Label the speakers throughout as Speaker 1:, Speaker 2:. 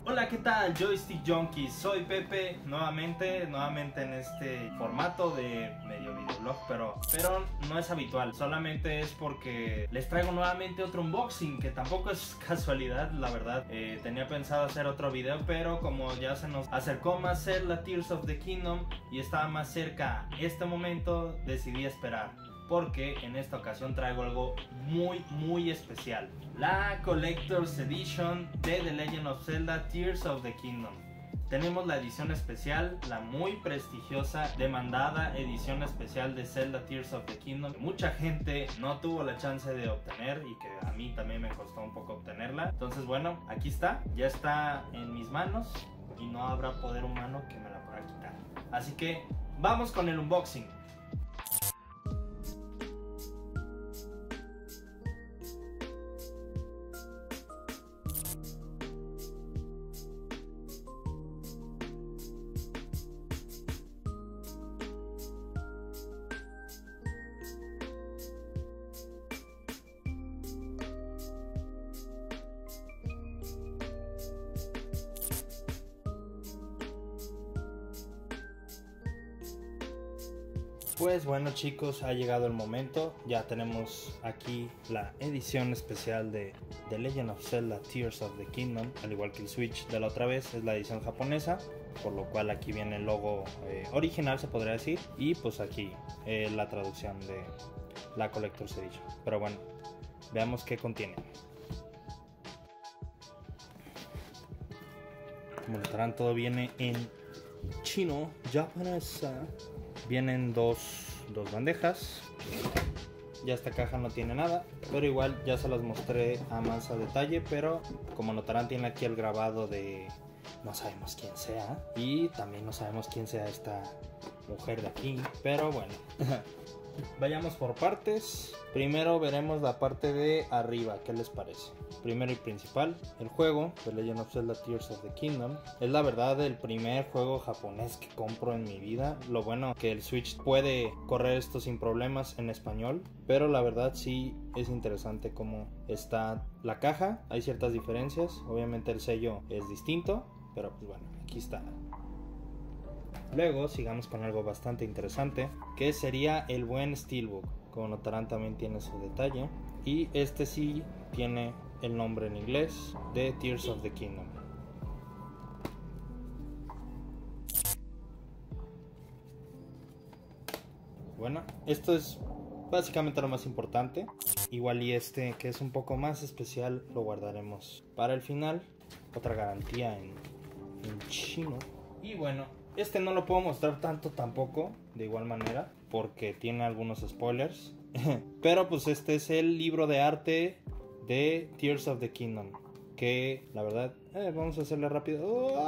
Speaker 1: Hola, ¿qué tal? Joystick Junkies, soy Pepe, nuevamente en este formato de medio videoblog, pero no es habitual, solamente es porque les traigo nuevamente otro unboxing, que tampoco es casualidad, la verdad. Tenía pensado hacer otro video, pero como ya se nos acercó más Zelda Tears of the Kingdom y estaba más cerca este momento, decidí esperar, porque en esta ocasión traigo algo muy especial: la Collector's Edition de The Legend of Zelda Tears of the Kingdom. Tenemos la edición especial, la muy prestigiosa, demandada edición especial de Zelda Tears of the Kingdom, que mucha gente no tuvo la chance de obtener y que a mí también me costó un poco obtenerla. Entonces bueno, aquí está, ya está en mis manos y no habrá poder humano que me la pueda quitar. Así que vamos con el unboxing. Pues bueno, chicos, ha llegado el momento. Ya tenemos aquí la edición especial de The Legend of Zelda Tears of the Kingdom. Al igual que el Switch de la otra vez, es la edición japonesa, por lo cual aquí viene el logo original, se podría decir. Y pues aquí la traducción de la Collector's Edition. Pero bueno, veamos qué contiene. Como notarán, todo viene en chino, japonesa. Vienen dos bandejas. Ya esta caja no tiene nada, pero igual ya se las mostré a más a detalle. Pero como notarán, tiene aquí el grabado de no sabemos quién sea, y también no sabemos quién sea esta mujer de aquí, pero bueno. Vayamos por partes. Primero veremos la parte de arriba, ¿qué les parece? Primero y principal, el juego The Legend of Zelda Tears of the Kingdom. Es la verdad el primer juego japonés que compro en mi vida. Lo bueno que el Switch puede correr esto sin problemas en español, pero la verdad sí es interesante cómo está la caja. Hay ciertas diferencias, obviamente el sello es distinto, pero pues bueno, aquí está. Luego sigamos con algo bastante interesante, que sería el buen Steelbook. Como notarán, también tiene su detalle, y este sí tiene el nombre en inglés de Tears of the Kingdom. Bueno, esto es básicamente lo más importante. Igual y este, que es un poco más especial, lo guardaremos para el final. Otra garantía en chino. Y bueno, este no lo puedo mostrar tanto tampoco, de igual manera, porque tiene algunos spoilers. Pero pues este es el libro de arte de Tears of the Kingdom, que la verdad, vamos a hacerle rápido.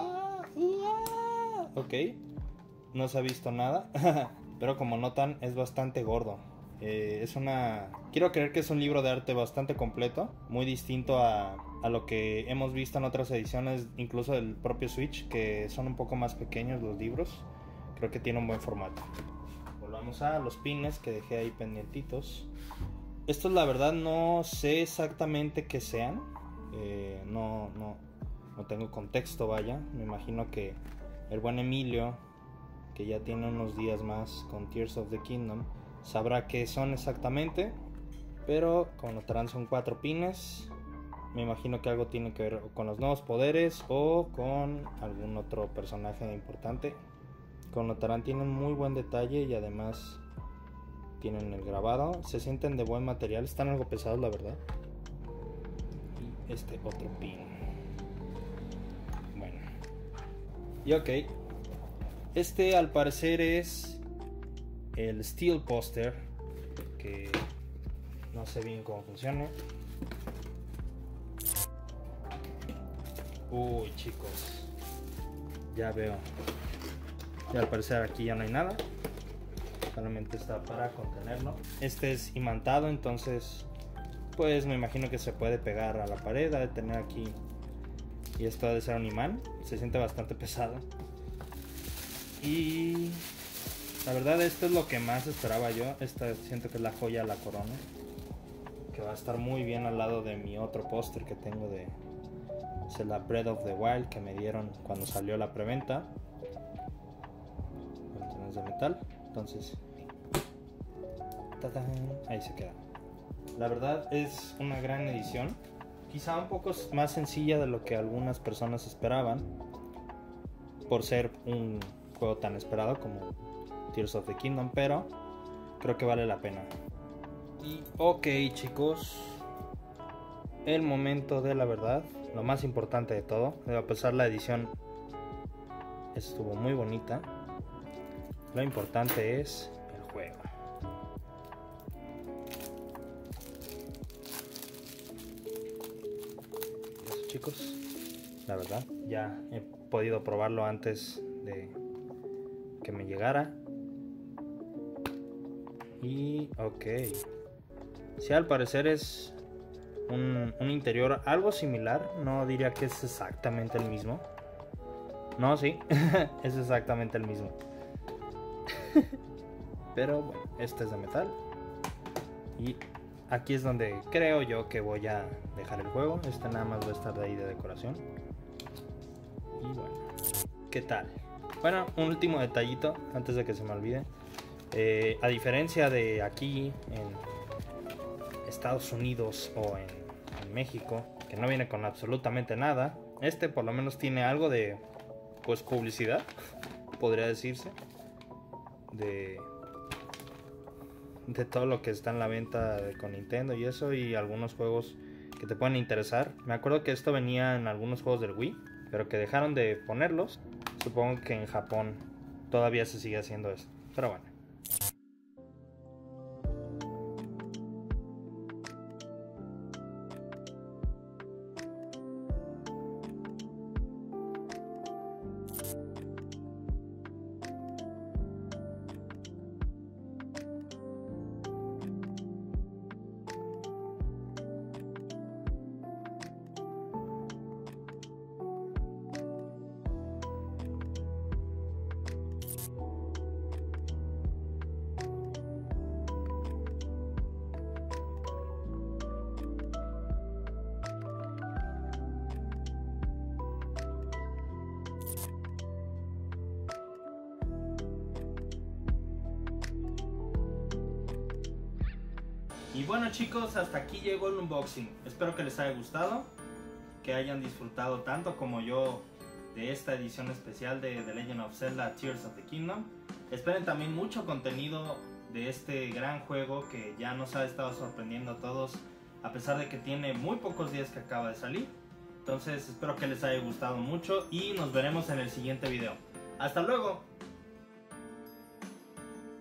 Speaker 1: Ok, no se ha visto nada. Pero como notan, es bastante gordo. Quiero creer que es un libro de arte bastante completo, muy distinto a lo que hemos visto en otras ediciones, incluso del propio Switch, que son un poco más pequeños los libros. Creo que tiene un buen formato. Volvamos a los pines que dejé ahí pendientitos. Estos la verdad no sé exactamente qué sean. No tengo contexto, vaya. Me imagino que el buen Emilio, que ya tiene unos días más con Tears of the Kingdom, sabrá qué son exactamente. Pero como notarán, son 4 pines. Me imagino que algo tiene que ver con los nuevos poderes o con algún otro personaje importante. Como notarán, tienen muy buen detalle y además tienen el grabado. Se sienten de buen material, están algo pesados la verdad. Y este otro pin. Bueno. Y ok. Este al parecer es el Steel Poster, que no sé bien cómo funciona. Uy, chicos, ya veo. Y al parecer aquí ya no hay nada, solamente está para contenerlo. Este es imantado, entonces pues me imagino que se puede pegar a la pared, ha de tener aquí. Y esto ha de ser un imán, se siente bastante pesado. Y la verdad esto es lo que más esperaba yo. Esta siento que es la joya de la corona, que va a estar muy bien al lado de mi otro póster que tengo de Es la Breath of the Wild que me dieron cuando salió la preventa. Es de metal, entonces ¡tadán! Ahí se queda. La verdad es una gran edición, quizá un poco más sencilla de lo que algunas personas esperaban, por ser un juego tan esperado como Tears of the Kingdom, pero creo que vale la pena. Y ok, chicos, el momento de la verdad, lo más importante de todo. A pesar la edición estuvo muy bonita, lo importante es el juego. Eso, chicos, la verdad ya he podido probarlo antes de que me llegara. Y ok, sí, al parecer es un interior algo similar. No diría que es exactamente el mismo. No, sí, es exactamente el mismo. Pero bueno, este es de metal. Y aquí es donde creo yo que voy a dejar el juego. Este nada más va a estar de ahí de decoración. Y bueno, ¿qué tal? Bueno, un último detallito antes de que se me olvide. A diferencia de aquí en Estados Unidos o en México, que no viene con absolutamente nada, este por lo menos tiene algo de, pues, publicidad, podría decirse, de todo lo que está en la venta con Nintendo y eso, y algunos juegos que te pueden interesar. Me acuerdo que esto venía en algunos juegos del Wii, pero que dejaron de ponerlos. Supongo que en Japón todavía se sigue haciendo eso, pero bueno. Y bueno, chicos, hasta aquí llegó el unboxing. Espero que les haya gustado, que hayan disfrutado tanto como yo de esta edición especial de The Legend of Zelda Tears of the Kingdom. Esperen también mucho contenido de este gran juego que ya nos ha estado sorprendiendo a todos, a pesar de que tiene muy pocos días que acaba de salir. Entonces espero que les haya gustado mucho y nos veremos en el siguiente video. ¡Hasta luego!